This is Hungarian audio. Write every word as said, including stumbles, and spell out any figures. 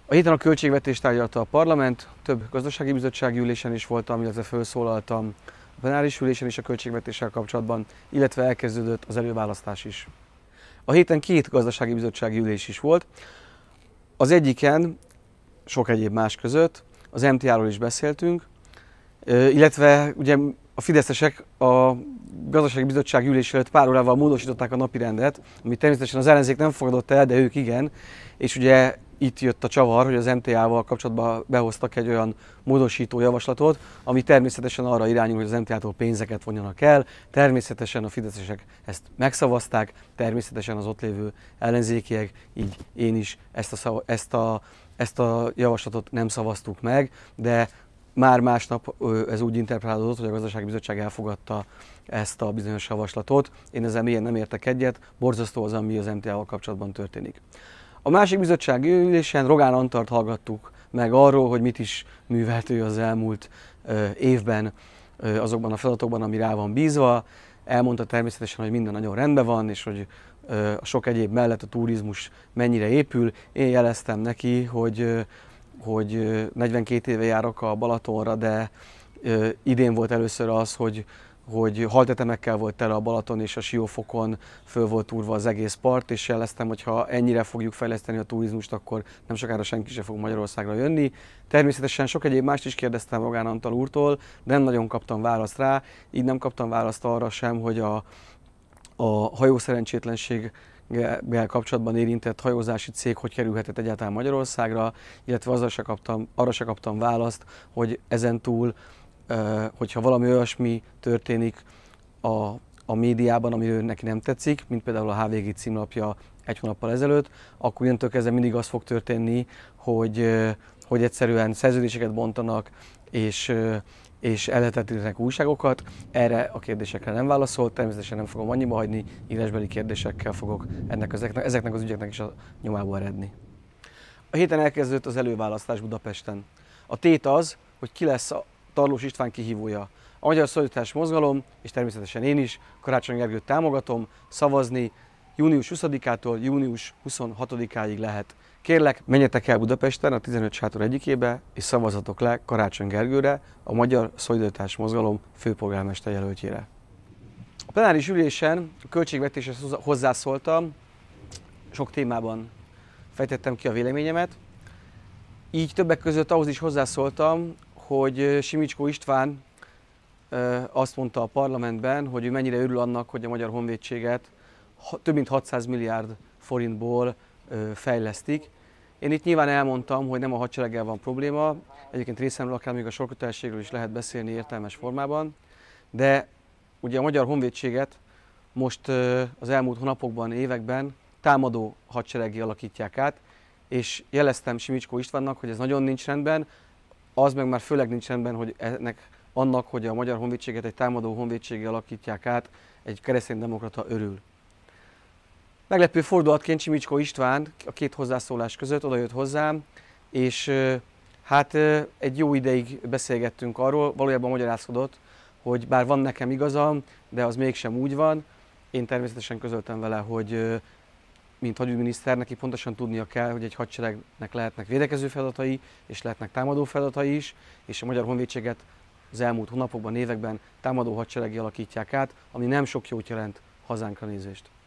A héten a költségvetést tárgyalta a parlament, több gazdasági bizottsági ülésen is voltam, illetve felszólaltam a plenáris ülésen is a költségvetéssel kapcsolatban, illetve elkezdődött az előválasztás is. A héten két gazdasági bizottsági ülés is volt. Az egyiken, sok egyéb más között, az em té á-ról is beszéltünk, illetve ugye a fideszesek a gazdasági bizottsági ülés előtt pár órával módosították a napirendet, amit természetesen az ellenzék nem fogadott el, de ők igen, és ugye itt jött a csavar, hogy az em té á-val kapcsolatban behoztak egy olyan módosító javaslatot, ami természetesen arra irányul, hogy az em té á-tól pénzeket vonjanak el. Természetesen a fideszesek ezt megszavazták, természetesen az ott lévő ellenzékiek, így én is ezt a, szava, ezt a, ezt a javaslatot nem szavaztuk meg, de már másnap ez úgy interpretálódott, hogy a gazdasági bizottság elfogadta ezt a bizonyos javaslatot. Én ezzel mélyen nem értek egyet, borzasztó az, ami az em té á-val kapcsolatban történik. A másik bizottsági ülésen Rogán Antalt hallgattuk meg arról, hogy mit is művelt ő az elmúlt évben azokban a feladatokban, ami rá van bízva. Elmondta természetesen, hogy minden nagyon rendben van, és hogy a sok egyéb mellett a turizmus mennyire épül. Én jeleztem neki, hogy, hogy negyvenkét éve járok a Balatonra, de idén volt először az, hogy hogy haltetemekkel volt tele a Balaton, és a Siófokon föl volt túrva az egész part, és jeleztem, hogy ha ennyire fogjuk fejleszteni a turizmust, akkor nem sokára senki sem fog Magyarországra jönni. Természetesen sok egyéb mást is kérdeztem Rogán Antal úrtól, de nem nagyon kaptam választ rá, így nem kaptam választ arra sem, hogy a, a hajószerencsétlenséggel kapcsolatban érintett hajózási cég hogy kerülhetett egyáltalán Magyarországra, illetve azzal se kaptam, arra se kaptam választ, hogy ezentúl hogyha valami olyasmi történik a, a médiában, ami ő neki nem tetszik, mint például a há vé gé címlapja egy hónappal ezelőtt, akkor innentől kezdve mindig az fog történni, hogy, hogy egyszerűen szerződéseket bontanak, és, és ellehetetlenítenek újságokat. Erre a kérdésekre nem válaszolt, természetesen nem fogom annyiba hagyni, írásbeli kérdésekkel fogok ennek, ezeknek, ezeknek az ügyeknek is a nyomába eredni. A héten elkezdődött az előválasztás Budapesten. A tét az, hogy ki lesz a Tarlós István kihívója. A Magyar Szolidaritás Mozgalom, és természetesen én is, Karácsony Gergőt támogatom, szavazni június huszadikától június huszonhatodikáig lehet. Kérlek, menjetek el Budapesten a tizenöt sátor egyikébe, és szavazatok le Karácsony Gergőre, a Magyar Szolidaritás Mozgalom főpolgármester jelöltjére. A plenáris ülésen a költségvetéshez hozzászóltam, sok témában fejtettem ki a véleményemet, így többek között ahhoz is hozzászóltam, hogy Simicskó István azt mondta a parlamentben, hogy ő mennyire örül annak, hogy a Magyar Honvédséget több mint hatszáz milliárd forintból fejlesztik. Én itt nyilván elmondtam, hogy nem a hadsereggel van probléma, egyébként részemről akár még a sorkötelességről is lehet beszélni értelmes formában, de ugye a Magyar Honvédséget most az elmúlt hónapokban, években támadó hadsereggé alakítják át, és jeleztem Simicskó Istvánnak, hogy ez nagyon nincs rendben. Az meg már főleg nincs rendben, hogy ennek, annak, hogy a Magyar Honvédséget egy támadó honvédséggé alakítják át, egy kereszténydemokrata örül. Meglepő fordulatként Simicskó István a két hozzászólás között odajött hozzám, és hát egy jó ideig beszélgettünk arról, valójában magyarázkodott, hogy bár van nekem igazam, de az mégsem úgy van. Én természetesen közöltem vele, hogy mint hadügyminiszter, neki pontosan tudnia kell, hogy egy hadseregnek lehetnek védekező feladatai, és lehetnek támadó feladatai is, és a Magyar Honvédséget az elmúlt hónapokban, években támadó hadsereggé alakítják át, ami nem sok jót jelent hazánkra nézést.